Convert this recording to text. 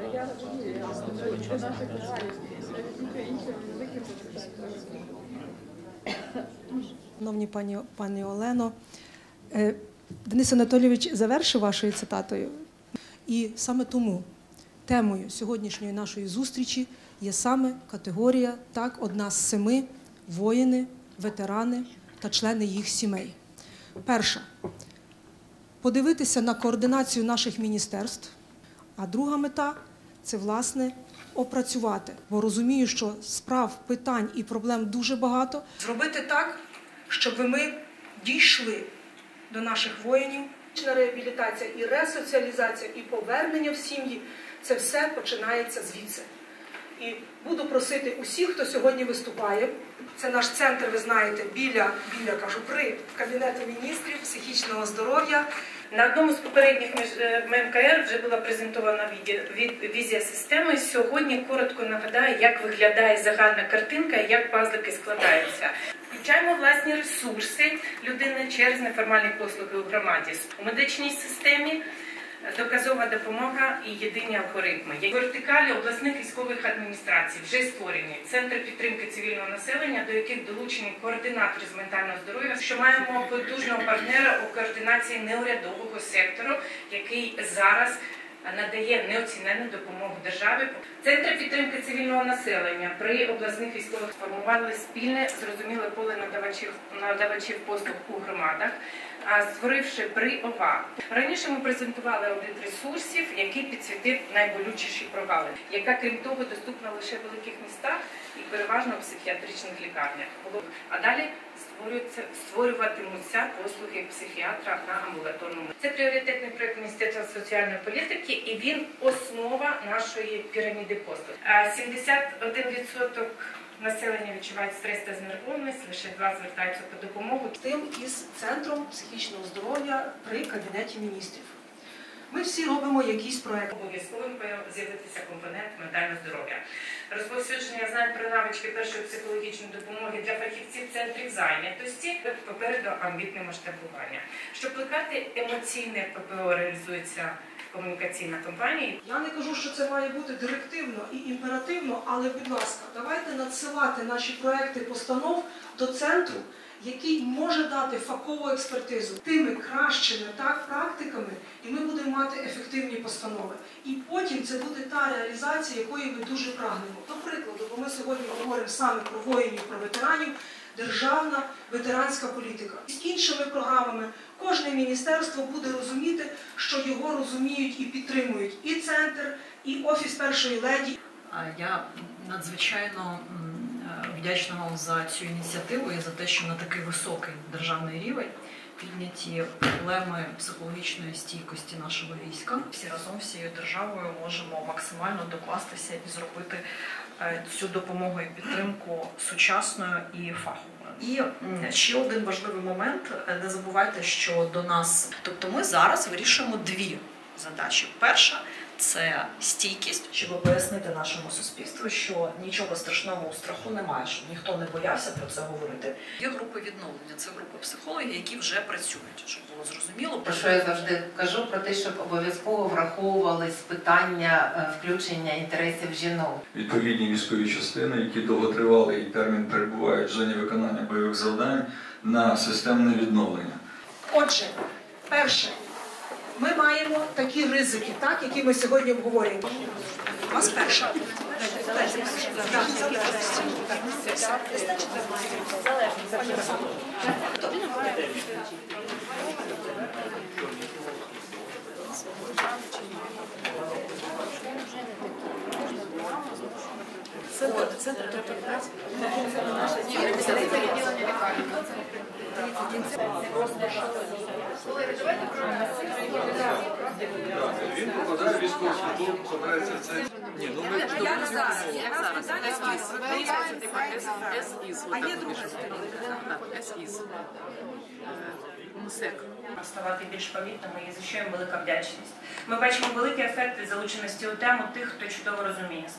Шановні пані Олено, Денис Анатолійович завершив вашою цитатою. І саме тому темою сьогоднішньої нашої зустрічі є саме категорія, так, одна з 7 – воїни, ветерани та члени їх сімей. Перша – подивитися на координацію наших міністерств, а друга мета – це, власне, опрацювати. Бо розумію, що справ, питань і проблем дуже багато. Зробити так, щоб ми дійшли до наших воїнів. Реабілітація і ресоціалізація, і повернення в сім'ї – це все починається звідси. І буду просити усіх, хто сьогодні виступає, це наш центр, ви знаєте, при Кабінеті міністрів психічного здоров'я. На одному з попередніх МКР вже була презентована візія системи. Сьогодні коротко нагадаю, як виглядає загальна картинка і як пазлики складаються. Включаємо власні ресурси людини через неформальні послуги у громаді. У медичній системі доказова допомога і єдині алгоритми. В вертикалі обласних військових адміністрацій вже створені центри підтримки цивільного населення, до яких долучені координатори з ментального здоров'я, що маємо потужного партнера у координації неурядового сектору, який зараз надає неоціненну допомогу державі. Центри підтримки цивільного населення при обласних військових формували спільне, зрозуміле поле надавачів послуг у громадах, створивши при ОВА. Раніше ми презентували аудит ресурсів, який підсвітив найболючіші провали, яка, крім того, доступна лише в великих містах і переважно в психіатричних лікарнях. А далі створюватимуться послуги психіатра на амбулаторному. Це пріоритетний проєкт Міністерства соціальної політики і він основа нашої піраміди послуг. 71% населення відчувають стрес та знервованість, лише 2% звертаються по допомогу. Тим із Центром психічного здоров'я при Кабінеті міністрів. Ми всі робимо якісь проекти. Обов'язковим з'явитися компонент ментального здоров'я. Розповсюдження знань про навички першої психологічної допомоги для фахівців центрів зайнятості, попереду амбітне масштабування. Щоб плекати емоційне ППО, реалізується комунікаційна кампанія. Я не кажу, що це має бути директивно і імперативно, але, будь ласка, давайте надсилати наші проекти постанов до центру, який може дати фахову експертизу тими кращими практиками, і ми будемо мати ефективні постанови. І потім це буде та реалізація, якої ми дуже прагнемо. До прикладу, бо ми сьогодні говоримо саме про воїнів, про ветеранів, державна ветеранська політика. З іншими програмами кожне міністерство буде розуміти, що його розуміють і підтримують і центр, і Офіс першої леді. Я надзвичайно вдячна вам за цю ініціативу і за те, що на такий високий державний рівень підняті проблеми психологічної стійкості нашого війська. Всі разом, всією державою можемо максимально докластися і зробити цю допомогу і підтримку сучасною і фаховою. І ще один важливий момент. Не забувайте, що до нас... Тобто ми зараз вирішуємо 2 задачі. Перша – це стійкість, щоб пояснити нашому суспільству, що нічого страшного у страху немає, щоб ніхто не боявся про це говорити. Є групи відновлення, це групи психологів, які вже працюють, щоб було зрозуміло. Про що я завжди кажу, про те, щоб обов'язково враховувались питання включення інтересів жінок. Відповідні військові частини, які довготривалий термін перебувають в зоні виконання бойових завдань на системне відновлення. Отже, перше. Ми маємо такі ризики, які ми сьогодні обговорюємо. У вас перша. Центр треба. Він попадає в військову службу, попадається в цей... Ні, ну ми... А є друга сторінка. МСЕК. Ставати більш помітними і за що їм велика вдячність. Ми бачимо великий ефект від залученості у тему тих, хто чудово розуміє